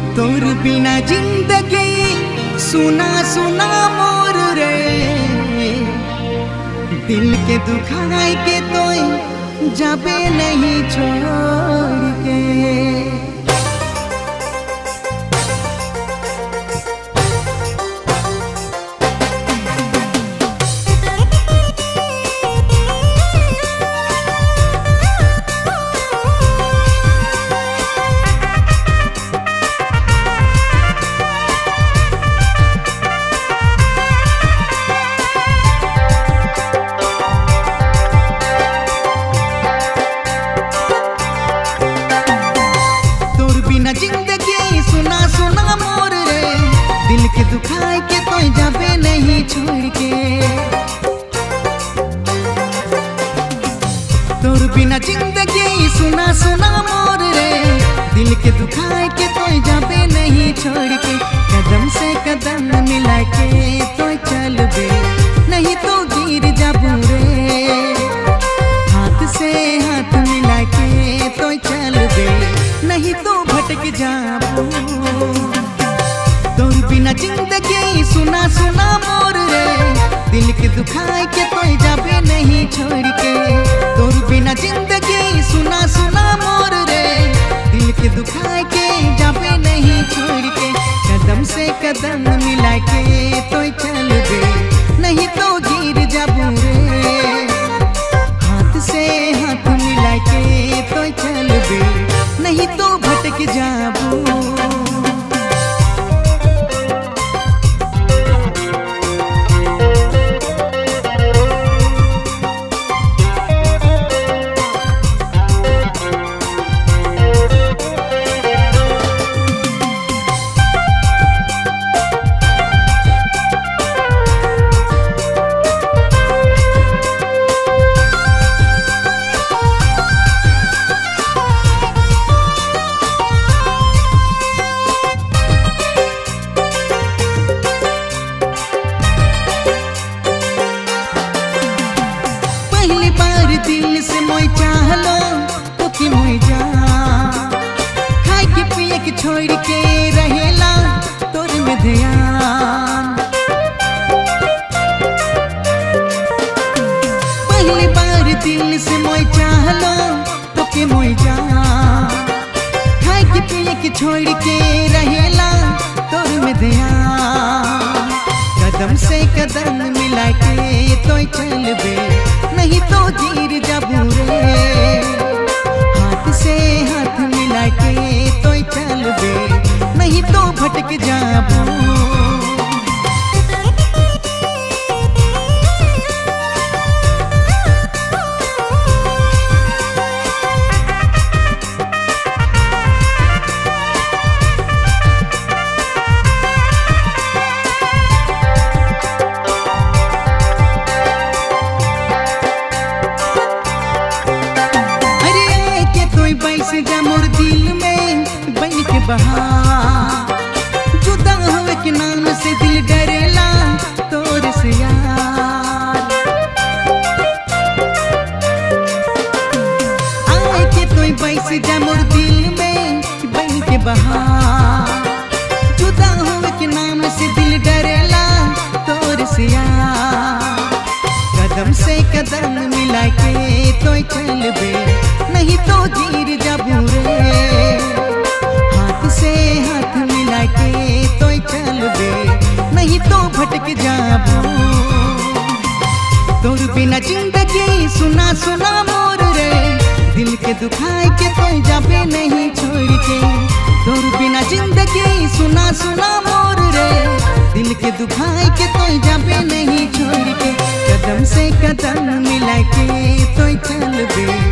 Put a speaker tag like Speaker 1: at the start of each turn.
Speaker 1: तोर बिना जिंदगी सुना सुना मोर रे, दिल के दुखाई के तो जाबे नहीं छोड़ के। जिंदगी सुना सुना मोर रे, दिल के दुखाई के तो जाबे नहीं छोड़ के। तोर बिना जिंदगी सुना सुना मोर रे, दिल के दुखाई के तो जाबे नहीं छोड़ के। कदम से कदम मिला के तो चल बे, नहीं तो गिर जाबू रे। हाथ से हाथ मिला के तो चल बे, नहीं तो भटक जाबू। तोर बिना जिंदगी सुना सुना मोर रे, दिल के दुखाई के तो जाबे नहीं छोड़ के। तोर बिना जिंदगी सुना सुना मोर रे, दिल के दुखाई के जाबे नहीं छोड़ के। कदम से कदम मिला के तो चल बे, नहीं तो गिर जाबू रे। हाथ से हाथ मिला के तो चल बे, नहीं तो भटक जाबू। दिल से मोई चाहलो तो कि मोई जा, खाए के पिए के छोड़ के रहेला तोर में ध्यान। पहली बार दिल से मोई चाहलो तो कि मोई जा, खाए के पिए के छोड़ के रहेला तोर में ध्यान। कदम से कदम मिला के तो चल बे, नहीं तो गिर जाबू रे। हाथ से हाथ मिला के तो चल बे, नहीं तो भटक जाबू। जा मोर दिल में बन के बहार, जुदा होवे के नाम से दिल डरेला तोर से यार। आए के तोय बैस जा मोर दिल में बन के बहार, जुदा होवे के नाम से दिल डरेला तोर से यार। कदम से कदम मिला के तो चल बे, नहीं तो गिर जाबू रे। हाथ से हाथ मिला के तो चल बे, नहीं तो भटक जाबू। तोर बिना जिंदगी सुना सुना मोर रे, दिल के दुखाई के तो जाबे नहीं छोड़ के। तोर बिना जिंदगी सुना सुना मोर रे, दिल के दुखाई के तो जाबे नहीं छोड़ के। कदम से कदम मिला के तो चल बे,